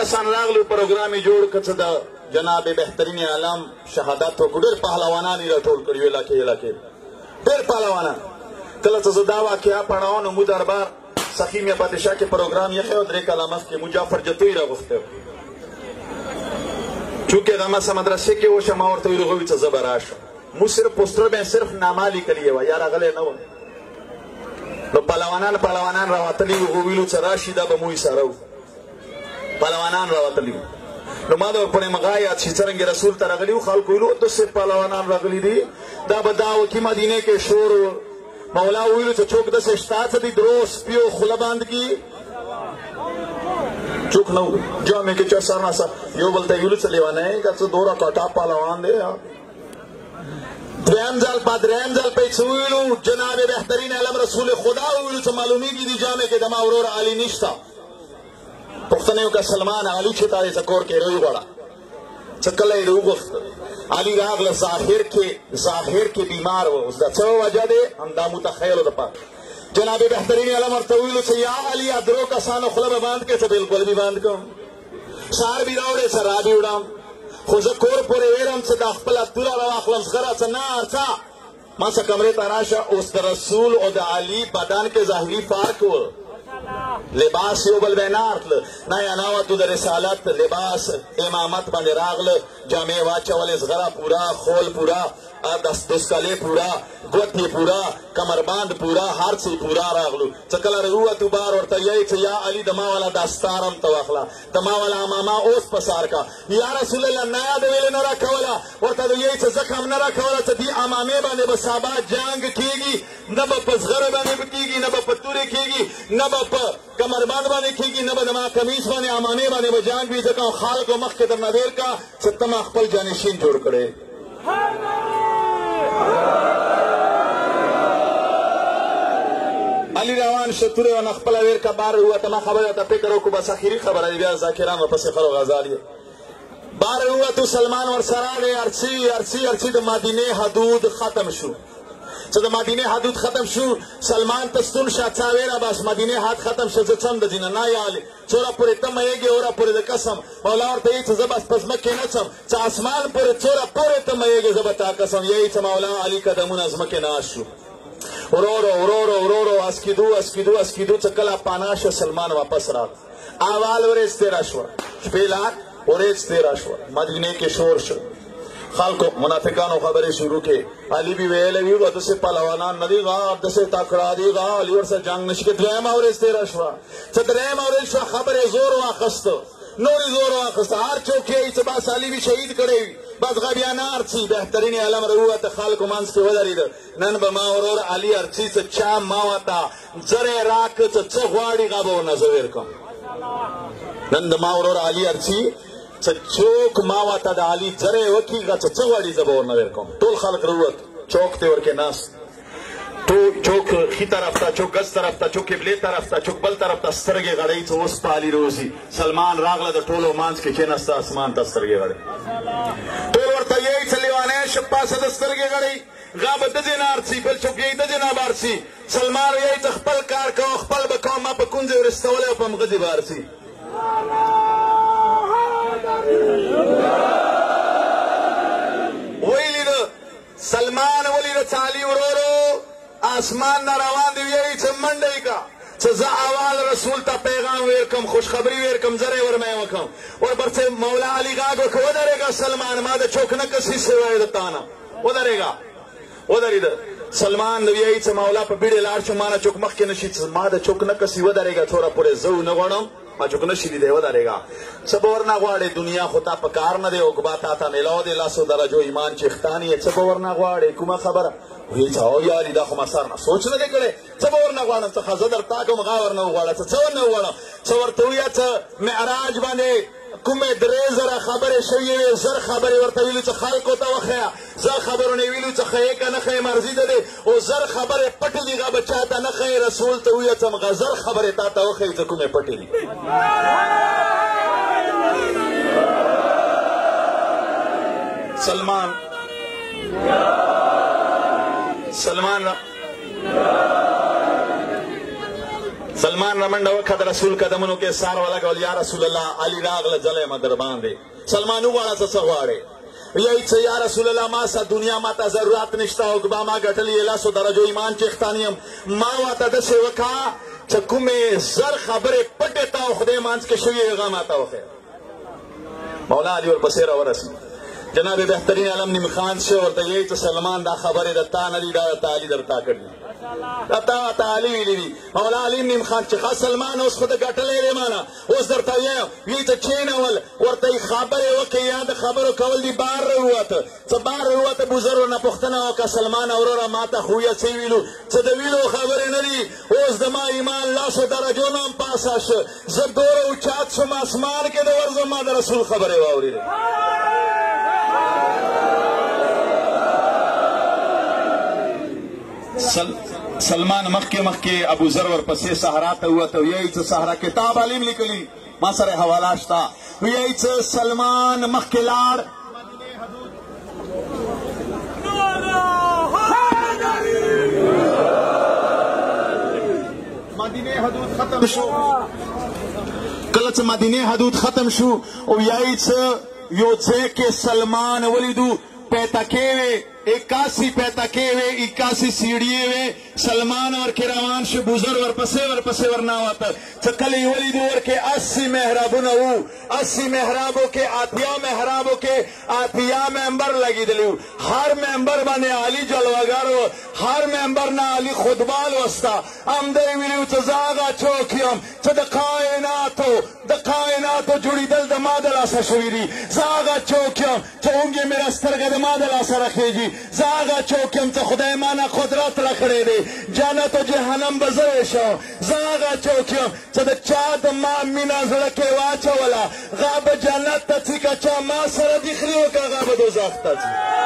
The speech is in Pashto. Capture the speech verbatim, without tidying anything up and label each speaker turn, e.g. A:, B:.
A: کسان راغلو پروګرام یې جوړ کړ چې د جناب بهترین عالم شهادت وکړو ډېر پهلوانان یې راټول کړي وو علاقې علاقې ډېر پهلوانان کله چې زه دا واقعه پړاو نو مو دربار سخی میاں پاتې شاه کې پروګرام یې ښه درې کاله مخکې مو جعفر جتوی راغوښتی و چونکې هغه ماسه مدرسې کې وشه ما ورته ویل هغوی چې زه به راشم مو صرف پوسټر به صرف نامه لیکلې وه یا راغلی نه وه نو پهلوانان پهلوانان راوتلي وو هغو ویلو چې راشي دا به مو اشاره و پهلوانان راوتلي وو نو ما د ورپورې مغا یاد شي څرنګې رسول ته راغلي وو خلکو ویلو داسې پهلوانان راغلي دي دا به دا و چې مدینې کې شور و مولا ویلو چې څوک داسې شته څه دي درو سپیو خوله باند کي څوک نه و جامې کې چا سر ناسه یو بل ته یې ویلو چې لیونی که څه دوره کټا پهلوان دی دریم ځل په دریم ځل په یې څه وویلو جناب بهترین علم رسول خدا وویلو چې معلومیږي دي جامې کې زما ورور علي نشته پوښتنه یې وکړه سلمان علي چې تا دې څه کور کې روی غواړه څه کله یې راوغوښته علي راغله ظاهر کې ظاهر کې بیمار و اوس د څه وجه دی همدا متخیلو دپاره جناب بهترین علم ورته وویلو چې یا علي درو کسانو خوله به باند کړې څه بلکل به باند کوم سهار به راوړې څه را به وړم خو زه کور پورې ویرم چې دا خپله توره راواخلم زغره څه نه ارڅه ما څه کمرې ته راشه اوس د رسول او د علي بدن کې ظاهري فرق و لباس یو بل به نه ارتله نه یا ناوتو د رسالت لباس امامت باندې راغله جامې واچولې زغره پوره خول پوره دستکلې پوره ګوتې پوره کمربند پوره هر څه پوره راغلو چې کله راووتو بار ورته یی چې یا علي د ما والا دستار هم ته واخله د ما والا امامه اوس په سار کا یا رسول الله نه یاد ویلې نه راکوله ورته د یی چې ځکه هم نه راکوله چې دې امامې باندې به سبا جنګ کېږي نه به په زغره باندې به کېږي نه به په تورې کېږي نه به په کمربند باندې کېږي نه به د ما کمیس باندې امامې باندې به جنګ وي ځکه خلکو مخکې درنه ویل کا چې ته ما خپل جانشین جوړ کړې علي روان شو تورې ونه خپله ویر که بار ووته ما خبرې ته فکر وکړو بس اخري خبره دی بیا ذاکران ورپسې خر و غزال یې بار ووتو سلمان ورسره دی ارچي ارچي ارچي د مدینې حدود ختم شو چې د مدینې حدود ختم شو سلمان ته ستون شه څا ویره بس مدینې حد ختم شه زه څم د ځینه نه یالې څوره پورې ته میږې اوره پورې د قسم مولا ورته یې چې زه بس په ځمکې نه څم چې اسمان پورې څوره پورې ته میږې زه به تا قسم یې چې مولا علي قدمونه ځمکې ناست شو ورورو ورورو ورورو اسکیدو اسکیدو اسکیدو چې کله پانا شه سلمان واپس راغ اول ورځ تېره شوه شپې لار ورځ تېره شوه مدینې کې شور شو خلکو منافقانو خبرې شروع کې علي بي ویلی وي داسې پهلوانان نه دي غا داسې تکړه دي غا علي ورسره جنګ نشي کې دویمه ورځ تېره شوه چې درېیمه ورځ شوه خبرې زور واخیسته نورې زور واخیسته هر څوک یې چې بس علي بي شهید کړی وي بس غا بیا نه ارڅي بهترین علم راووته خلکو منځ کې ودرېده نن به ما ورور علي ارڅي څه چا ما ورته زری راکړه چې څه غواړي غا به ورنه زه ویر کړم نن د ما ورور علي ارڅي چې څوک ما ورته د علي زری وکړي هغه څه څه غواړي زه به ورنه ویر کوم ټول خلک راووت چوک ته ورکې ناست چوک ښي طرف ته چوک ګز طرف ته چوک قبلې طرف ته چوک بل طرف ته سترګې غړوي چې اوس په علي روزي سلمان راغله د ټولو منځ کې کېناسته اسمان ته سترګې غړوي ټول ورته یی چې لیونی شه پاسه د سترګې غړوي غا به دځې نه ارڅي بل څوک یی دځې نه به ارڅي سلمان یی چې خپل کار کوم خپل به کوم ما په کونځې ورستولی او په مغزې به ارڅي ویلی ده سلمان ولیده چې علي ورورو آسمان نه روان دی ویلی چې منډه یې که چې زه اول رسول ته پیغام ویر کم خوشخبري ویر کم زری ورمه وکم ورپسې مولا علي غاږ وکړه ودرېږه سلمان ما د چوک نه کسي سوی د تا نه ودرېږه ودرېده سلمان ویلی چې مولا په بیړې لاړ شو ما نه چوک مخکې نه شي ما د چوک نه کسي ودرېږه څوره پورې زه ونه غواړم ما چوک نه شي لیدی ودرېږه څه به ورنه غواړې دنیا خو تا په کار نه دی عقبا تا ته میلاو دی لسو درجو ایمان چې ښتان یې څه به ورنه غواړې کومه خبره ویل چې او یاري دا خو ما سر نه سوچ نه دی کړی څه به ورنه غواړم څه ښه زه درتا کوم غا ورنه وغواړه څه څه ورنه وغواړم څه ورته ووایه څه معراج باندې کومې درې زره خبرې شوې وې زر خبرې ورته ویلو چې خلکو ته وښیه زر خبرو نه یې ویلو چې ښیې که نه ښیې مرضي ده دی او زر خبرې پټې دي هغه به چا ته نه ښیې رسول ته ووایه چې هغه زر خبرې تا ته وښیي چې کومې پټې دي سلمان سلمان سلمان رمنډه وکړه د رسول قدمونو کې سار ولګول یا رسول الله علي راغله ځلی مه در باندې سلمان وغواړه څه څه غواړې یہی څه یا رسول الله ما سه دنیا ما ته ضرورت نشته او با ما ګټلي لسو درجو ایمان چښتان یم ما ورته داسې وکړه چې کومې زر خبرې پټې تا او خدای منځ کې شوي هغه ما ته وښیه مولا علي ورپسې راورسېد جناب بهترین علم نیم خان شه ورته یہی څه سلمان دا خبرې د تا نه دي دا ورته علي درته کړي دا تا ورته علي ویلي دي مولا علي نیم خان چې ښه سلمان اوس خو د ګټلی دی مانه اوس درته ویم یی ته کښېنول ورته یې خبرې وکړې یا د خبرو کول دي بار راووته څه بار راووته بزرګو نه پوښتنه وکړه سلمان وروره ما ته خویه څه ویلو څه د ویلو خبرې نه دي اوس د ما ایمان لاسو درجو نه هم پاسه شه زه دوره اوچات شم اسمان کې د ورځم ما د رسول خبرې واورېدې سل سلمان مخکې مخکې ابو ذر ورپسې صحرا ته ووته ویایي څه صحرا کتاب علیم لیکلي ما سره حواله شته ویایي څه سلمان مخکې لاړ مدینه حدود ختم شو کله چې مدینه حدود ختم شو او ویایي څه یو ځای کې سلمان ولیدو پیتکې وې اکاسی پیتکې وې اکاسی سیړیې وې سلمان ورکې روان شو بزر ورپسې ورپسې ورناوته څه کله یې ولیدو ورکې اسی محرابونه وو اسی محرابو کې اتیا محرابو کې اتیا ممبر لګېدلي وو هر ممبر باندې علي جلوهګر و هر ممبر نه علي خطبه لوسته همدی ویلي وو چې زه هغه څوک یم چې د کائناتو د کائناتو جوړېدل د ما د لاسه شوي دي زه هغه څوک یم چې اونګې مې سترګه د ما د لاسه راخېږي زه هغه څوک یم چې خدای ما نه قدرت راکړی دی جنت و جهنم به زه ویشم زه هغه څوک یم چې د چا د ما مینه زړه کې واچوله هغه به جنت ته ځي که چا ما سره دښري وکړه هغه به دوزخ ته ځي